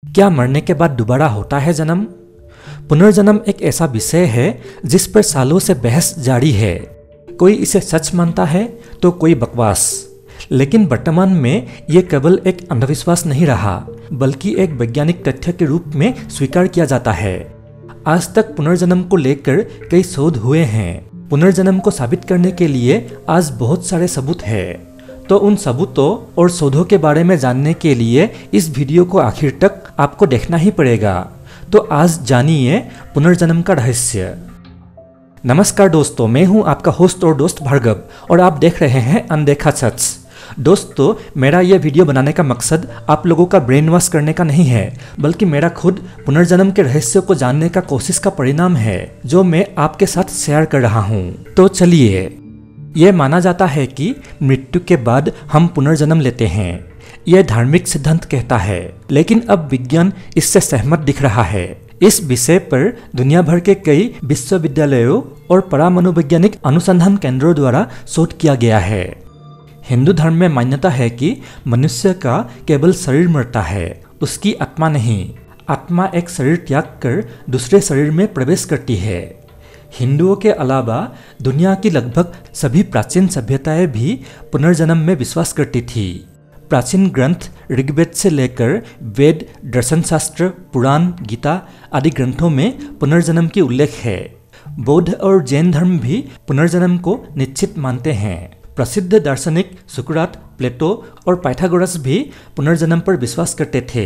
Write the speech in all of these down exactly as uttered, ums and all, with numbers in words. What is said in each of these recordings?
क्या मरने के बाद दोबारा होता है जन्म? पुनर्जन्म एक ऐसा विषय है जिस पर सालों से बहस जारी है। कोई इसे सच मानता है तो कोई बकवास। लेकिन वर्तमान में ये केवल एक अंधविश्वास नहीं रहा, बल्कि एक वैज्ञानिक तथ्य के रूप में स्वीकार किया जाता है। आज तक पुनर्जन्म को लेकर कई शोध हुए हैं। पुनर्जन्म को साबित करने के लिए आज बहुत सारे सबूत हैं। तो उन सबूतों और शोधों के बारे में जानने के लिए इस वीडियो को आखिर तक आपको देखना ही पड़ेगा। तो आज जानिए पुनर्जन्म का रहस्य। नमस्कार दोस्तों, मैं हूं आपका होस्ट और दोस्त भार्गव और आप देख रहे हैं अनदेखा सच। दोस्तों, मेरा यह वीडियो बनाने का मकसद आप लोगों का ब्रेन वॉश करने का नहीं है, बल्कि मेरा खुद पुनर्जन्म के रहस्य को जानने का कोशिश का परिणाम है, जो मैं आपके साथ शेयर कर रहा हूं। तो चलिए। यह माना जाता है कि मृत्यु के बाद हम पुनर्जन्म लेते हैं। यह धार्मिक सिद्धांत कहता है, लेकिन अब विज्ञान इससे सहमत दिख रहा है। इस विषय पर दुनिया भर के कई विश्वविद्यालयों और परामनोवैज्ञानिक अनुसंधान केंद्रों द्वारा शोध किया गया है। हिंदू धर्म में मान्यता है कि मनुष्य का केवल शरीर मरता है, उसकी आत्मा नहीं। आत्मा एक शरीर त्याग कर दूसरे शरीर में प्रवेश करती है। हिंदुओं के अलावा दुनिया की लगभग सभी प्राचीन सभ्यताएं भी पुनर्जन्म में विश्वास करती थी। प्राचीन ग्रंथ ऋग्वेद से लेकर वेद, दर्शन शास्त्र, पुराण, गीता आदि ग्रंथों में पुनर्जन्म की उल्लेख है। बौद्ध और जैन धर्म भी पुनर्जन्म को निश्चित मानते हैं। प्रसिद्ध दार्शनिक सुकरात, प्लेटो और पाइथागोरस भी पुनर्जन्म पर विश्वास करते थे।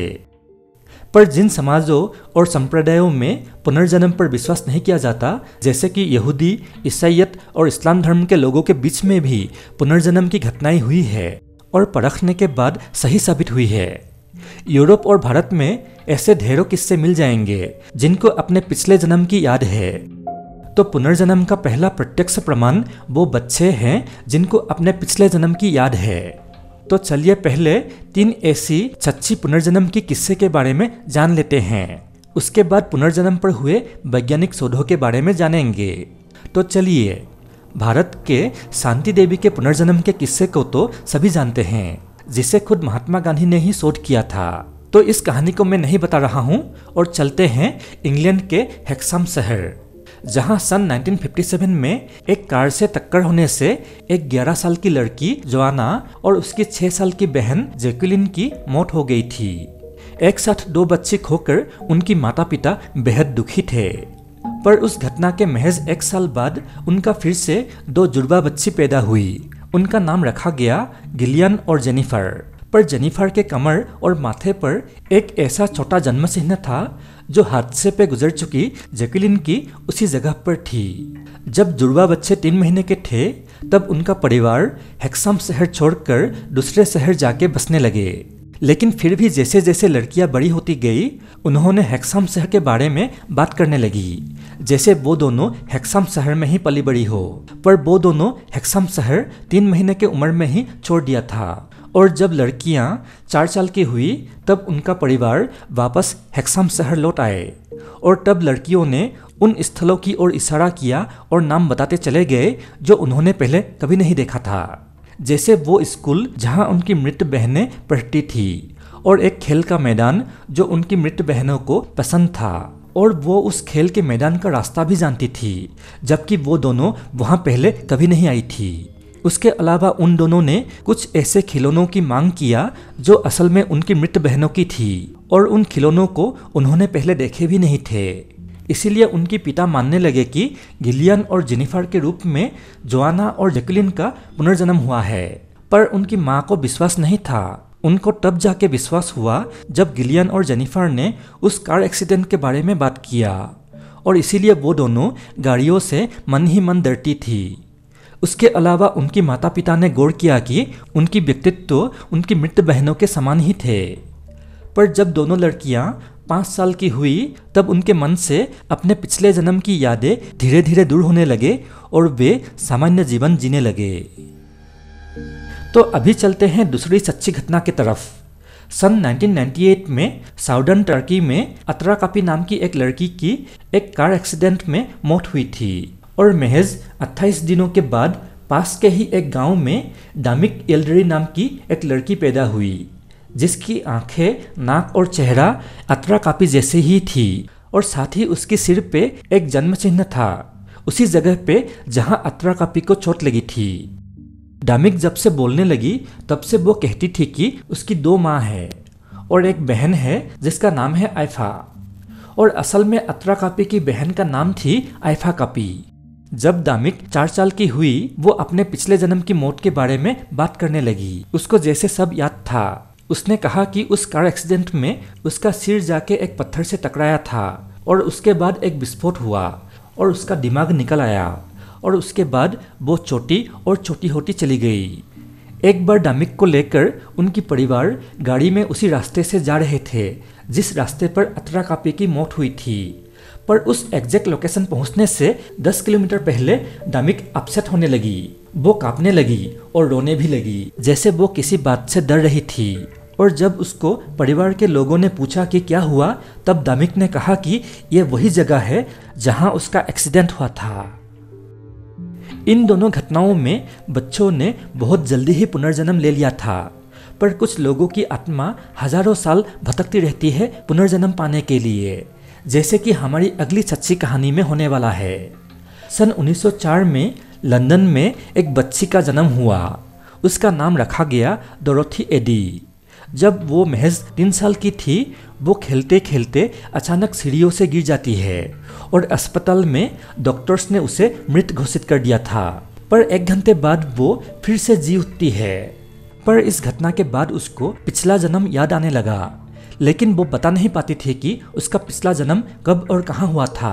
पर जिन समाजों और संप्रदायों में पुनर्जन्म पर विश्वास नहीं किया जाता, जैसे कि यहूदी, ईसाईयत और इस्लाम धर्म के लोगों के बीच में भी पुनर्जन्म की घटनाएं हुई है और परखने के बाद सही साबित हुई है। यूरोप और भारत में ऐसे ढेरों किस्से मिल जाएंगे जिनको अपने पिछले जन्म की याद है। तो पुनर्जन्म का पहला प्रत्यक्ष प्रमाण वो बच्चे हैं जिनको अपने पिछले जन्म की याद है। तो चलिए पहले तीन ऐसी सच्ची पुनर्जन्म की किस्से के बारे में जान लेते हैं। उसके बाद पुनर्जन्म पर हुए वैज्ञानिक शोधों के बारे में जानेंगे। तो चलिए। भारत के शांति देवी के पुनर्जन्म के किस्से को तो सभी जानते हैं, जिसे खुद महात्मा गांधी ने ही शोध किया था। तो इस कहानी को मैं नहीं बता रहा हूँ और चलते हैं इंग्लैंड के हेक्साम शहर, जहां सन उन्नीस सौ सत्तावन में एक कार से टक्कर होने से एक ग्यारह साल की लड़की जोआना और उसकी छह साल की बहन जैकुलिन की मौत हो गई थी। एक साथ दो बच्चे खोकर उनकी माता पिता बेहद दुखी थे। पर उस घटना के महज एक साल बाद उनका फिर से दो जुड़वा बच्ची पैदा हुई। उनका नाम रखा गया गिलियन और जेनिफर। पर जेनिफर के कमर और माथे पर एक ऐसा छोटा जन्म चिन्ह था जो हादसे पे गुजर चुकी जैकुलिन की उसी जगह पर थी। जब जुड़वा बच्चे तीन महीने के थे, तब उनका परिवार हेक्साम शहर छोड़कर दूसरे शहर जाके बसने लगे। लेकिन फिर भी जैसे जैसे लड़कियां बड़ी होती गई, उन्होंने हेक्साम शहर के बारे में बात करने लगी, जैसे वो दोनों हेक्साम शहर में ही पली बड़ी हो। पर वो दोनों हेक्साम शहर तीन महीने के उम्र में ही छोड़ दिया था। और जब लड़कियां चार साल की हुई, तब उनका परिवार वापस हेक्साम शहर लौट आए। और तब लड़कियों ने उन स्थलों की ओर इशारा किया और नाम बताते चले गए जो उन्होंने पहले कभी नहीं देखा था, जैसे वो स्कूल जहां उनकी मृत बहनें पढ़ती थी, और एक खेल का मैदान जो उनकी मृत बहनों को पसंद था, और वो उस खेल के मैदान का रास्ता भी जानती थी, जबकि वो दोनों वहां पहले कभी नहीं आई थी। उसके अलावा उन दोनों ने कुछ ऐसे खिलौनों की मांग किया जो असल में उनकी मृत बहनों की थी, और उन खिलौनों को उन्होंने पहले देखे भी नहीं थे। इसीलिए उनके पिता मानने लगे कि गिलियन और जेनिफर के रूप में जोआना और जैकुलिन का पुनर्जन्म हुआ है। पर उनकी माँ को विश्वास नहीं था। उनको तब जाके विश्वास हुआ जब गिलियन और जेनिफर ने उस कार एक्सीडेंट के बारे में बात किया, और इसीलिए वो दोनों गाड़ियों से मन ही मन डरती थी। उसके अलावा उनकी माता पिता ने गौर किया कि उनकी व्यक्तित्व उनकी मृत बहनों के समान ही थे। पर जब दोनों लड़कियां पाँच साल की हुई, तब उनके मन से अपने पिछले जन्म की यादें धीरे धीरे दूर होने लगे और वे सामान्य जीवन जीने लगे। तो अभी चलते हैं दूसरी सच्ची घटना की तरफ। सन उन्नीस सौ अट्ठानवे में साउदर्न टर्की में अतराकापी नाम की एक लड़की की एक कार एक्सीडेंट में मौत हुई थी, और महज अट्ठाईस दिनों के बाद पास के ही एक गांव में डामिक येल्डरी नाम की एक लड़की पैदा हुई, जिसकी आंखें, नाक और चेहरा अत्रा कापी जैसे ही थी और साथ ही उसके सिर पे एक जन्म चिन्ह था, उसी जगह पे जहां अत्रा कापी को चोट लगी थी। डामिक जब से बोलने लगी तब से वो कहती थी कि उसकी दो माँ है और एक बहन है जिसका नाम है आइफा, और असल में अत्रा कापी की बहन का नाम थी आइफा कापी। जब दामिक चार साल की हुई वो अपने पिछले जन्म की मौत के बारे में बात करने लगी। उसको जैसे सब याद था। उसने कहा कि उस कार एक्सीडेंट में उसका सिर जाके एक पत्थर से टकराया था और उसके बाद एक विस्फोट हुआ और उसका दिमाग निकल आया और उसके बाद वो छोटी और छोटी होती चली गई। एक बार डामिक को लेकर उनकी परिवार गाड़ी में उसी रास्ते से जा रहे थे जिस रास्ते पर अत्रा कापी की मौत हुई थी, पर उस एग्जैक्ट लोकेशन पहुंचने से दस किलोमीटर पहले डामिक अपसेट होने लगी। वो कांपने लगी और रोने भी लगी, जैसे वो किसी बात से डर रही थी। और जब उसको परिवार के लोगों ने पूछा कि क्या हुआ, तब डामिक ने कहा कि यह वही जगह है जहां उसका एक्सीडेंट हुआ था। इन दोनों घटनाओं में बच्चों ने बहुत जल्दी ही पुनर्जन्म ले लिया था, पर कुछ लोगों की आत्मा हजारों साल भटकती रहती है पुनर्जन्म पाने के लिए, जैसे कि हमारी अगली सच्ची कहानी में होने वाला है। सन उन्नीस सौ चार में लंदन में एक बच्ची का जन्म हुआ। उसका नाम रखा गया डोरोथी एडी। जब वो महज तीन साल की थी, वो खेलते खेलते अचानक सीढ़ियों से गिर जाती है और अस्पताल में डॉक्टर्स ने उसे मृत घोषित कर दिया था। पर एक घंटे बाद वो फिर से जी उठती है। पर इस घटना के बाद उसको पिछला जन्म याद आने लगा, लेकिन वो बता नहीं पाती थी कि उसका पिछला जन्म कब और कहाँ हुआ था।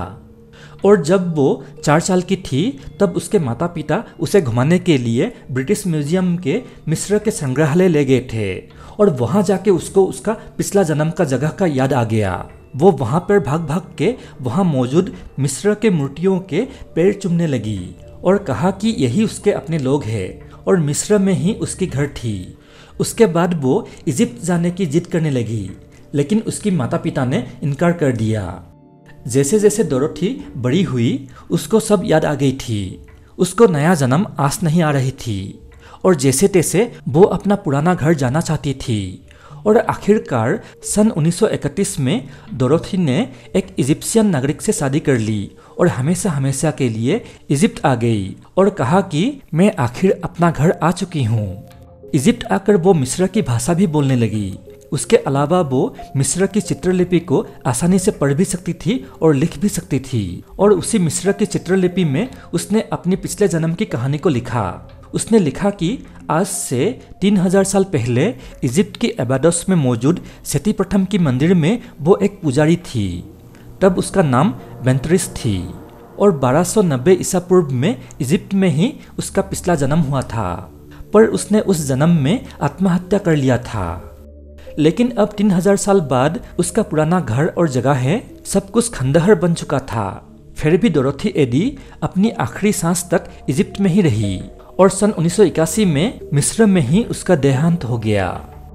और जब वो चार साल की थी तब उसके माता पिता उसे घुमाने के लिए ब्रिटिश म्यूजियम के मिस्र के संग्रहालय ले गए थे और वहाँ जाके उसको उसका पिछला जन्म का जगह का याद आ गया। वो वहाँ पर भाग भाग के वहाँ मौजूद मिस्र के मूर्तियों के पैर चूमने लगी और कहा कि यही उसके अपने लोग हैं और मिस्र में ही उसकी घर थी। उसके बाद वो इजिप्ट जाने की जिद करने लगी, लेकिन उसकी माता पिता ने इनकार कर दिया। जैसे जैसे डोरोथी बड़ी हुई, उसको सब याद आ गई थी। उसको नया जन्म आस नहीं आ रही थी और जैसे तैसे वो अपना पुराना घर जाना चाहती थी। और आखिरकार सन उन्नीस सौ इकतीस में डोरोथी ने एक इजिप्शियन नागरिक से शादी कर ली और हमेशा हमेशा के लिए इजिप्ट आ गई और कहा कि मैं आखिर अपना घर आ चुकी हूँ। इजिप्ट आकर वो मिस्र की भाषा भी बोलने लगी। उसके अलावा वो मिस्र की चित्रलिपि को आसानी से पढ़ भी सकती थी और लिख भी सकती थी। और उसी मिस्र की चित्रलिपि में उसने अपनी पिछले जन्म की कहानी को लिखा। उसने लिखा कि आज से तीन हजार साल पहले इजिप्ट की एबाडोस में मौजूद सेती प्रथम की मंदिर में वो एक पुजारी थी। तब उसका नाम बेंतरिस थी और बारह सौ नब्बे ईसा पूर्व में इजिप्ट में ही उसका पिछला जन्म हुआ था, पर उसने उस जन्म में आत्महत्या कर लिया था। लेकिन अब तीन हजार साल बाद उसका पुराना घर और जगह है सब कुछ खंडहर बन चुका था। फिर भी डोरोथी एडी अपनी आखिरी सांस तक इजिप्ट में ही रही और सन उन्नीस सौ इक्यासी में मिस्र में ही उसका देहांत हो गया।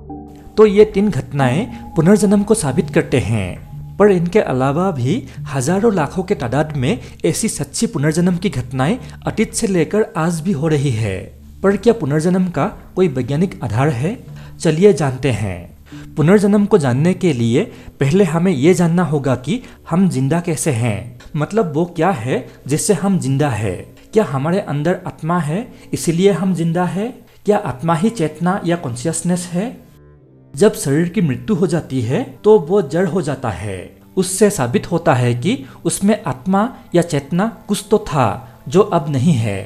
तो ये तीन घटनाएं पुनर्जन्म को साबित करते हैं, पर इनके अलावा भी हजारों लाखों के तादाद में ऐसी सच्ची पुनर्जन्म की घटनाएं अतीत से लेकर आज भी हो रही है। पर क्या पुनर्जन्म का कोई वैज्ञानिक आधार है? चलिए जानते हैं। पुनर्जन्म को जानने के लिए पहले हमें ये जानना होगा कि हम जिंदा कैसे हैं, मतलब वो क्या है जिससे हम जिंदा है। क्या हमारे अंदर आत्मा है इसीलिए हम जिंदा है? क्या आत्मा ही चेतना या कॉन्शियसनेस है? जब शरीर की मृत्यु हो जाती है तो वो जड़ हो जाता है। उससे साबित होता है कि उसमें आत्मा या चेतना कुछ तो था जो अब नहीं है।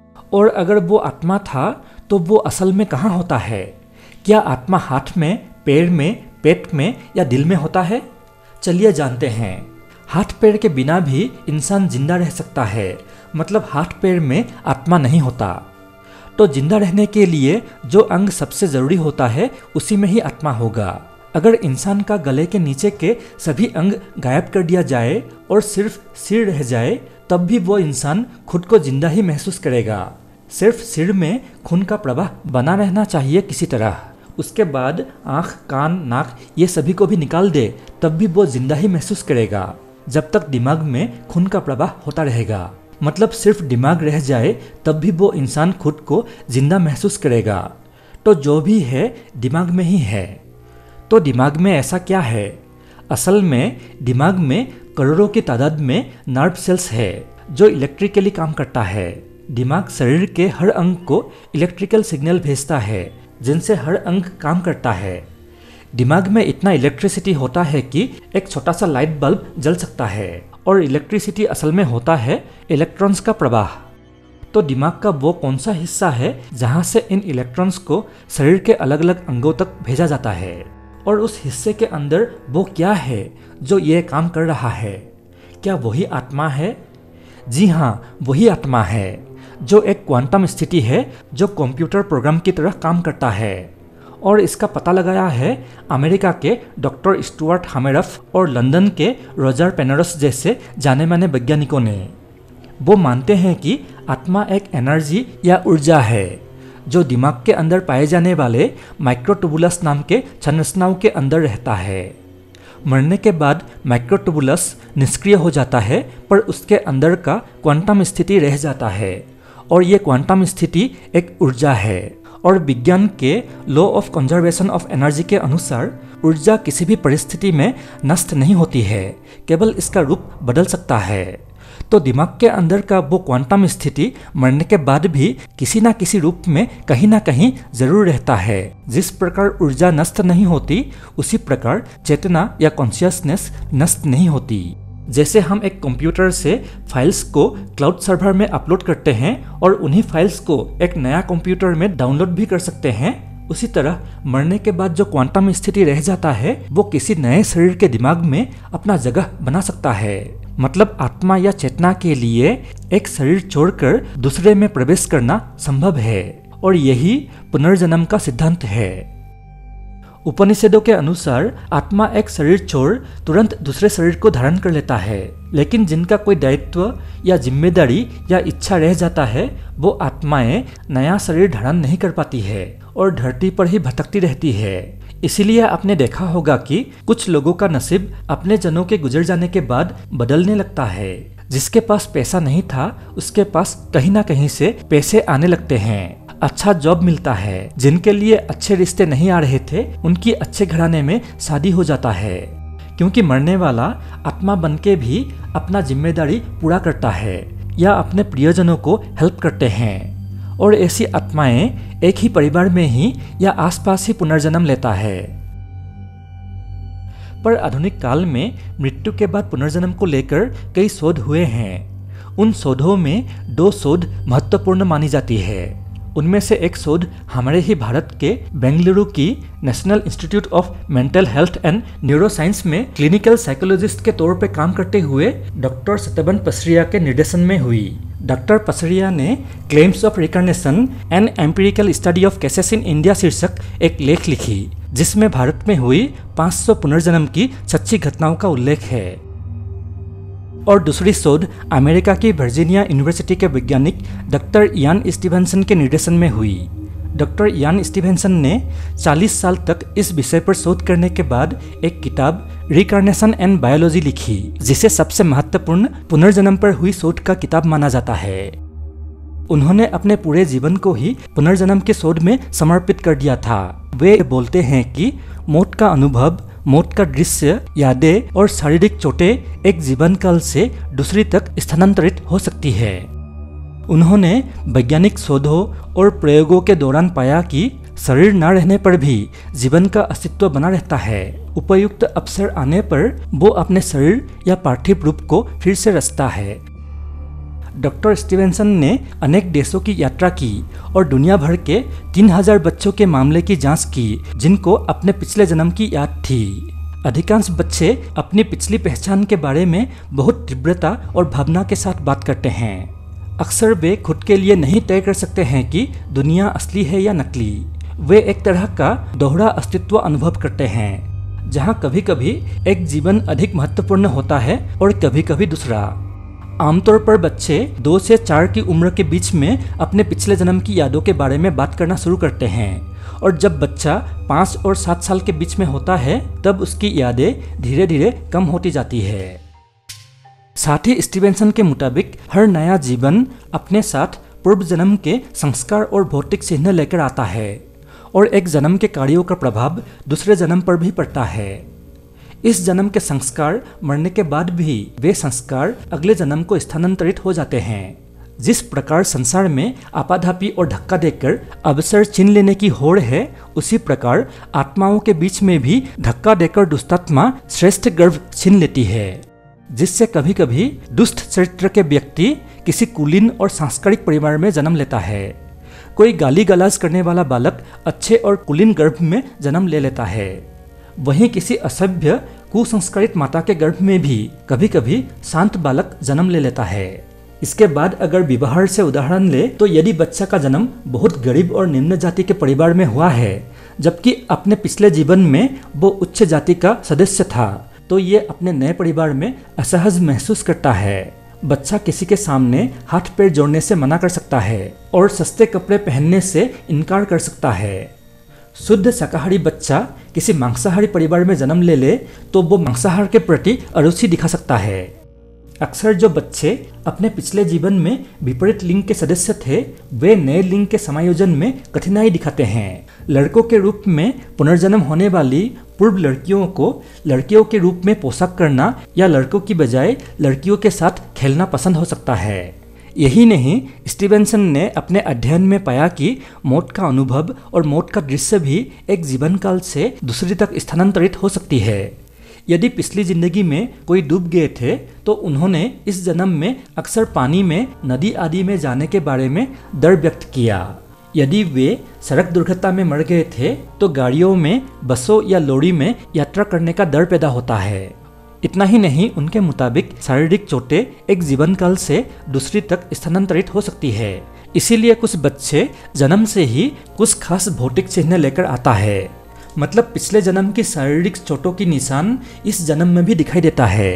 और अगर वो आत्मा था तो वो असल में कहाँ होता है? क्या आत्मा हाथ में, पैर में, पेट में या दिल में होता है? चलिए जानते हैं। हाथ पैर के बिना भी इंसान जिंदा रह सकता है, मतलब हाथ पैर में आत्मा नहीं होता। तो जिंदा रहने के लिए जो अंग सबसे जरूरी होता है उसी में ही आत्मा होगा। अगर इंसान का गले के नीचे के सभी अंग गायब कर दिया जाए और सिर्फ सिर रह जाए तब भी वो इंसान खुद को जिंदा ही महसूस करेगा। सिर्फ सिर में खून का प्रवाह बना रहना चाहिए किसी तरह। उसके बाद आँख, कान, नाक ये सभी को भी निकाल दे तब भी वो जिंदा ही महसूस करेगा जब तक दिमाग में खून का प्रवाह होता रहेगा। मतलब सिर्फ दिमाग रह जाए तब भी वो इंसान खुद को जिंदा महसूस करेगा। तो जो भी है दिमाग में ही है। तो दिमाग में ऐसा क्या है? असल में दिमाग में करोड़ों की तादाद में नर्व सेल्स है जो इलेक्ट्रिकली काम करता है। दिमाग शरीर के हर अंग को इलेक्ट्रिकल सिग्नल भेजता है जिनसे हर अंग काम करता है। दिमाग में इतना इलेक्ट्रिसिटी होता है कि एक छोटा सा लाइट बल्ब जल सकता है और इलेक्ट्रिसिटी असल में होता है इलेक्ट्रॉन्स का प्रवाह। तो दिमाग का वो कौन सा हिस्सा है जहाँ से इन इलेक्ट्रॉन्स को शरीर के अलग अलग अंगों तक भेजा जाता है, और उस हिस्से के अंदर वो क्या है जो ये काम कर रहा है? क्या वही आत्मा है? जी हाँ, वही आत्मा है जो एक क्वांटम स्थिति है जो कंप्यूटर प्रोग्राम की तरह काम करता है। और इसका पता लगाया है अमेरिका के डॉक्टर स्टुअर्ट हामेरफ और लंदन के रोजर पेनरोस जैसे जाने माने वैज्ञानिकों ने। वो मानते हैं कि आत्मा एक एनर्जी या ऊर्जा है जो दिमाग के अंदर पाए जाने वाले माइक्रोट्यूबुलस नाम के संरचनाओं के अंदर रहता है। मरने के बाद माइक्रोट्यूबुलस निष्क्रिय हो जाता है, पर उसके अंदर का क्वांटम स्थिति रह जाता है, और ये क्वांटम स्थिति एक ऊर्जा है। और विज्ञान के law of conservation of energy के अनुसार ऊर्जा किसी भी परिस्थिति में नष्ट नहीं होती है, केवल इसका रूप बदल सकता है। तो दिमाग के अंदर का वो क्वांटम स्थिति मरने के बाद भी किसी ना किसी रूप में कहीं ना कहीं जरूर रहता है। जिस प्रकार ऊर्जा नष्ट नहीं होती, उसी प्रकार चेतना या कॉन्शियसनेस नष्ट नहीं होती। जैसे हम एक कंप्यूटर से फाइल्स को क्लाउड सर्वर में अपलोड करते हैं और उन्हीं फाइल्स को एक नया कंप्यूटर में डाउनलोड भी कर सकते हैं, उसी तरह मरने के बाद जो क्वांटम स्थिति रह जाता है वो किसी नए शरीर के दिमाग में अपना जगह बना सकता है। मतलब आत्मा या चेतना के लिए एक शरीर छोड़कर दूसरे में प्रवेश करना संभव है, और यही पुनर्जन्म का सिद्धांत है। उपनिषदों के अनुसार आत्मा एक शरीर छोड़ तुरंत दूसरे शरीर को धारण कर लेता है, लेकिन जिनका कोई दायित्व या जिम्मेदारी या इच्छा रह जाता है वो आत्माएं नया शरीर धारण नहीं कर पाती है और धरती पर ही भटकती रहती है। इसीलिए आपने देखा होगा कि कुछ लोगों का नसीब अपने जनों के गुजर जाने के बाद बदलने लगता है। जिसके पास पैसा नहीं था उसके पास कहीं ना कहीं से पैसे आने लगते हैं, अच्छा जॉब मिलता है। जिनके लिए अच्छे रिश्ते नहीं आ रहे थे उनकी अच्छे घराने में शादी हो जाता है, क्योंकि मरने वाला आत्मा बनके भी अपना जिम्मेदारी पूरा करता है या अपने प्रियजनों को हेल्प करते हैं। और ऐसी आत्माएं एक ही परिवार में ही या आसपास ही पुनर्जन्म लेता है। पर आधुनिक काल में मृत्यु के बाद पुनर्जन्म को लेकर कई शोध हुए हैं। उन शोधों में दो शोध महत्वपूर्ण मानी जाती है। उनमें से एक शोध हमारे ही भारत के बेंगलुरु की National Institute of Mental Health and Neuroscience में क्लिनिकल साइकोलॉजिस्ट के तौर पर काम करते हुए डॉक्टर सत्यबन पसरिया के निर्देशन में हुई। डॉक्टर पसरिया ने claims of recognition and empirical study of cases in India शीर्षक एक लेख लिखी, जिसमें भारत में हुई पाँच सौ पुनर्जन्म की सच्ची घटनाओं का उल्लेख है। और दूसरी शोध अमेरिका की वर्जीनिया यूनिवर्सिटी के वैज्ञानिक डॉक्टर यान स्टीवेंसन के निर्देशन में हुई। डॉक्टर यान स्टीवेंसन ने चालीस साल तक इस विषय पर शोध करने के बाद एक किताब रिकार्नेशन एंड बायोलॉजी लिखी, जिसे सबसे महत्वपूर्ण पुनर्जन्म पर हुई शोध का किताब माना जाता है। उन्होंने अपने पूरे जीवन को ही पुनर्जन्म के शोध में समर्पित कर दिया था। वे बोलते हैं कि मौत का अनुभव, मौत का दृश्य, यादें और शारीरिक चोटें एक जीवन काल से दूसरी तक स्थानांतरित हो सकती है। उन्होंने वैज्ञानिक शोधों और प्रयोगों के दौरान पाया कि शरीर न रहने पर भी जीवन का अस्तित्व बना रहता है। उपयुक्त अवसर आने पर वो अपने शरीर या पार्थिव रूप को फिर से रचता है। डॉक्टर स्टीवेंसन ने अनेक देशों की यात्रा की और दुनिया भर के तीन हज़ार बच्चों के मामले की जांच की जिनको अपने पिछले जन्म की याद थी। अधिकांश बच्चे अपनी पिछली पहचान के बारे में बहुत तीव्रता और भावना के साथ बात करते हैं। अक्सर वे खुद के लिए नहीं तय कर सकते हैं कि दुनिया असली है या नकली। वे एक तरह का दोहरा अस्तित्व अनुभव करते हैं, जहां कभी कभी एक जीवन अधिक महत्वपूर्ण होता है और कभी कभी दूसरा। आमतौर पर बच्चे दो से चार की उम्र के बीच में अपने पिछले जन्म की यादों के बारे में बात करना शुरू करते हैं, और जब बच्चा पाँच और सात साल के बीच में होता है तब उसकी यादें धीरे धीरे कम होती जाती है। साथ ही स्टीवेंसन के मुताबिक हर नया जीवन अपने साथ पूर्व जन्म के संस्कार और भौतिक चिन्ह लेकर आता है, और एक जन्म के कार्यों का प्रभाव दूसरे जन्म पर भी पड़ता है। इस जन्म के संस्कार मरने के बाद भी वे संस्कार अगले जन्म को स्थानांतरित हो जाते हैं। जिस प्रकार संसार में आपाधापी और धक्का देकर अवसर छीन लेने की होड़ है, उसी प्रकार आत्माओं के बीच में भी धक्का देकर दुष्टात्मा श्रेष्ठ गर्भ छीन लेती है, जिससे कभी कभी दुष्ट चरित्र के व्यक्ति किसी कुलीन और सांस्कृतिक परिवार में जन्म लेता है। कोई गाली गलौज करने वाला बालक अच्छे और कुलीन गर्भ में जन्म ले लेता है। वहीं किसी असभ्य कुसंस्कारित माता के गर्भ में भी कभी कभी शांत बालक जन्म ले लेता है। इसके बाद अगर व्यवहार से उदाहरण ले तो यदि बच्चा का जन्म बहुत गरीब और निम्न जाति के परिवार में हुआ है, जबकि अपने पिछले जीवन में वो उच्च जाति का सदस्य था, तो ये अपने नए परिवार में असहज महसूस करता है। बच्चा किसी के सामने हाथ पैर जोड़ने से मना कर सकता है और सस्ते कपड़े पहनने से इनकार कर सकता है। शुद्ध शाकाहारी बच्चा किसी मांसाहारी परिवार में जन्म ले ले तो वो मांसाहार के प्रति अरुचि दिखा सकता है। अक्सर जो बच्चे अपने पिछले जीवन में विपरीत लिंग के सदस्य थे, वे नए लिंग के समायोजन में कठिनाई दिखाते हैं। लड़कों के रूप में पुनर्जन्म होने वाली पूर्व लड़कियों को लड़कियों के रूप में पोशाक करना या लड़कों की बजाय लड़कियों के साथ खेलना पसंद हो सकता है। यही नहीं, स्टीवेंसन ने अपने अध्ययन में पाया कि मौत का अनुभव और मौत का दृश्य भी एक जीवन काल से दूसरी तक स्थानांतरित हो सकती है। यदि पिछली जिंदगी में कोई डूब गए थे तो उन्होंने इस जन्म में अक्सर पानी में, नदी आदि में जाने के बारे में डर व्यक्त किया। यदि वे सड़क दुर्घटना में मर गए थे तो गाड़ियों में, बसों या लॉरी में यात्रा करने का डर पैदा होता है। इतना ही नहीं, उनके मुताबिक शारीरिक चोटें एक जीवन काल से दूसरी तक स्थानांतरित हो सकती है। इसीलिए कुछ बच्चे जन्म से ही कुछ खास भौतिक चिन्ह लेकर आता है। मतलब पिछले जन्म की शारीरिक चोटों की निशान इस जन्म में भी दिखाई देता है।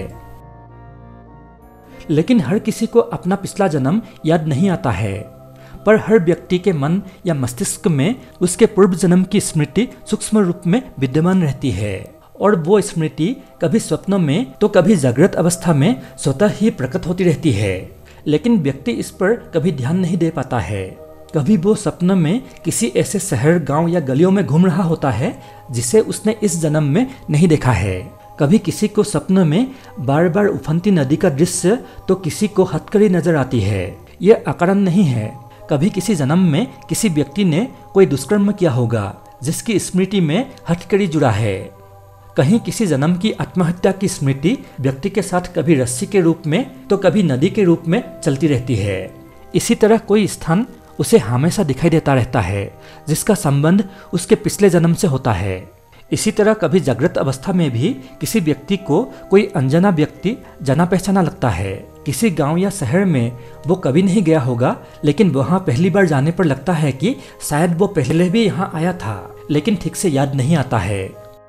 लेकिन हर किसी को अपना पिछला जन्म याद नहीं आता है, पर हर व्यक्ति के मन या मस्तिष्क में उसके पूर्व जन्म की स्मृति सूक्ष्म रूप में विद्यमान रहती है और वो स्मृति कभी स्वप्नों में तो कभी जागृत अवस्था में स्वतः ही प्रकट होती रहती है। लेकिन व्यक्ति इस पर कभी ध्यान नहीं दे पाता है। कभी वो सपने में किसी ऐसे शहर, गांव या गलियों में घूम रहा होता है जिसे उसने इस जन्म में नहीं देखा है। कभी किसी को सपने में बार बार उफनती नदी का दृश्य तो किसी को हथकड़ी नजर आती है। यह अकारण नहीं है। कभी किसी जन्म में किसी व्यक्ति ने कोई दुष्कर्म किया होगा जिसकी स्मृति में हथकड़ी जुड़ा है। कहीं किसी जन्म की आत्महत्या की स्मृति व्यक्ति के साथ कभी रस्सी के रूप में तो कभी नदी के रूप में चलती रहती है। इसी तरह कोई स्थान उसे हमेशा दिखाई देता रहता है जिसका संबंध उसके पिछले जन्म से होता है। इसी तरह कभी जागृत अवस्था में भी किसी व्यक्ति को कोई अनजाना व्यक्ति जाना पहचाना लगता है। किसी गांव या शहर में वो कभी नहीं गया होगा, लेकिन वहां पहली बार जाने पर लगता है कि शायद वो पहले भी यहाँ आया था, लेकिन ठीक से याद नहीं आता है।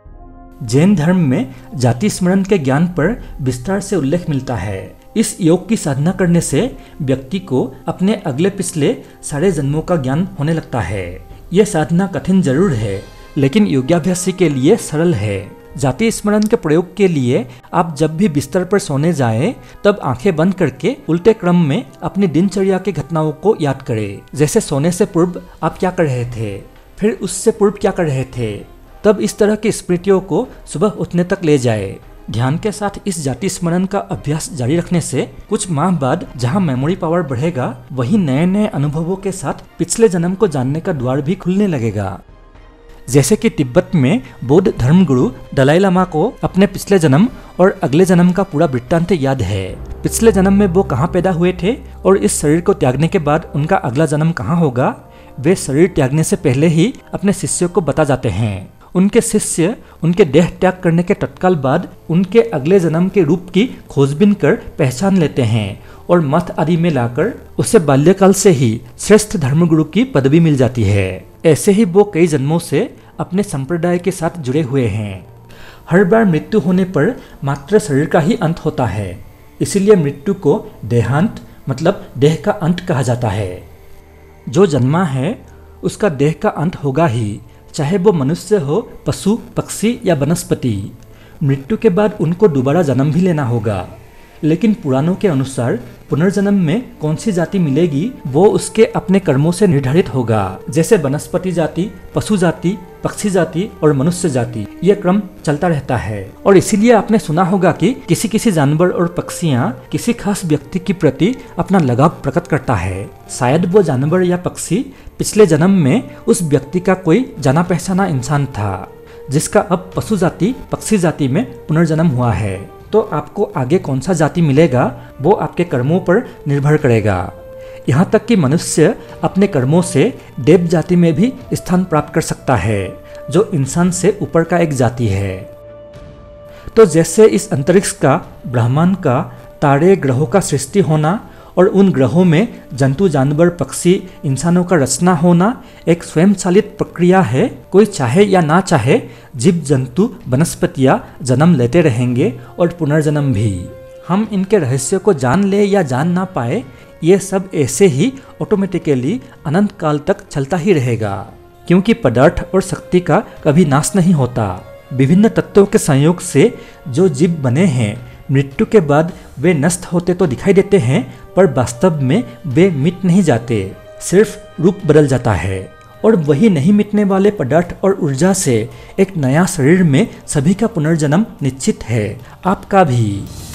जैन धर्म में जाति स्मरण के ज्ञान पर विस्तार से उल्लेख मिलता है। इस योग की साधना करने से व्यक्ति को अपने अगले पिछले सारे जन्मों का ज्ञान होने लगता है। यह साधना कठिन जरूर है, लेकिन योगाभ्यासी के लिए सरल है। जाति स्मरण के प्रयोग के लिए आप जब भी बिस्तर पर सोने जाएं, तब आंखें बंद करके उल्टे क्रम में अपनी दिनचर्या की घटनाओं को याद करें। जैसे सोने से पूर्व आप क्या कर रहे थे, फिर उससे पूर्व क्या कर रहे थे। तब इस तरह की स्मृतियों को सुबह उठने तक ले जाए। ध्यान के साथ इस जाति स्मरण का अभ्यास जारी रखने से कुछ माह बाद जहां मेमोरी पावर बढ़ेगा, वहीं नए नए अनुभवों के साथ पिछले जन्म को जानने का द्वार भी खुलने लगेगा। जैसे कि तिब्बत में बौद्ध धर्मगुरु दलाई लामा को अपने पिछले जन्म और अगले जन्म का पूरा वृत्तांत याद है। पिछले जन्म में वो कहाँ पैदा हुए थे और इस शरीर को त्यागने के बाद उनका अगला जन्म कहाँ होगा, वे शरीर त्यागने से पहले ही अपने शिष्यों को बता जाते हैं। उनके शिष्य उनके देह त्याग करने के तत्काल बाद उनके अगले जन्म के रूप की खोजबीन कर पहचान लेते हैं और मठ आदि में लाकर उसे बाल्यकाल से ही श्रेष्ठ धर्मगुरु की पदवी मिल जाती है। ऐसे ही वो कई जन्मों से अपने संप्रदाय के साथ जुड़े हुए हैं। हर बार मृत्यु होने पर मात्र शरीर का ही अंत होता है, इसीलिए मृत्यु को देहांत मतलब देह का अंत कहा जाता है। जो जन्मा है उसका देह का अंत होगा ही, चाहे वो मनुष्य हो, पशु, पक्षी या वनस्पति। मृत्यु के बाद उनको दोबारा जन्म भी लेना होगा, लेकिन पुराणों के अनुसार पुनर्जन्म में कौन सी जाति मिलेगी वो उसके अपने कर्मों से निर्धारित होगा। जैसे वनस्पति जाति, पशु जाति, पक्षी जाति और मनुष्य जाति, यह क्रम चलता रहता है। और इसीलिए आपने सुना होगा कि किसी किसी जानवर और पक्षियां किसी खास व्यक्ति के प्रति अपना लगाव प्रकट करता है। शायद वो जानवर या पक्षी पिछले जन्म में उस व्यक्ति का कोई जाना पहचाना इंसान था, जिसका अब पशु जाति, पक्षी जाति में पुनर्जन्म हुआ है। तो आपको आगे कौन सा जाति मिलेगा वो आपके कर्मों पर निर्भर करेगा। यहाँ तक कि मनुष्य अपने कर्मों से देव जाति में भी स्थान प्राप्त कर सकता है, जो इंसान से ऊपर का एक जाति है। तो जैसे इस अंतरिक्ष का, ब्रह्मांड का, तारे ग्रहों का सृष्टि होना और उन ग्रहों में जंतु, जानवर, पक्षी, इंसानों का रचना होना एक स्वयंचालित प्रक्रिया है। कोई चाहे या ना चाहे जीव जंतु वनस्पतियां जन्म लेते रहेंगे और पुनर्जन्म भी। हम इनके रहस्य को जान ले या जान ना पाए, ये सब ऐसे ही ऑटोमेटिकली अनंत काल तक चलता ही रहेगा, क्योंकि पदार्थ और शक्ति का कभी नाश नहीं होता। विभिन्न तत्वों के संयोग से जो जीव बने हैं, मृत्यु के बाद वे नष्ट होते तो दिखाई देते हैं, पर वास्तव में वे मिट नहीं जाते, सिर्फ रूप बदल जाता है। और वही नहीं मिटने वाले पदार्थ और ऊर्जा से एक नया शरीर में सभी का पुनर्जन्म निश्चित है, आपका भी।